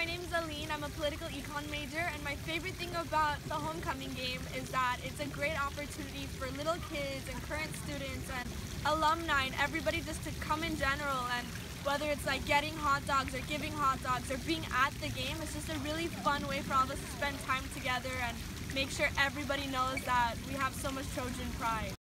name's Aline. I'm a political econ major, and my favorite thing about the homecoming game is that it's a great opportunity for little kids and current students and alumni and everybody just to come in general, and whether it's like getting hot dogs or giving hot dogs or being at the game, it's just a really fun way for all of us to spend time together and make sure everybody knows that we have so much Trojan pride.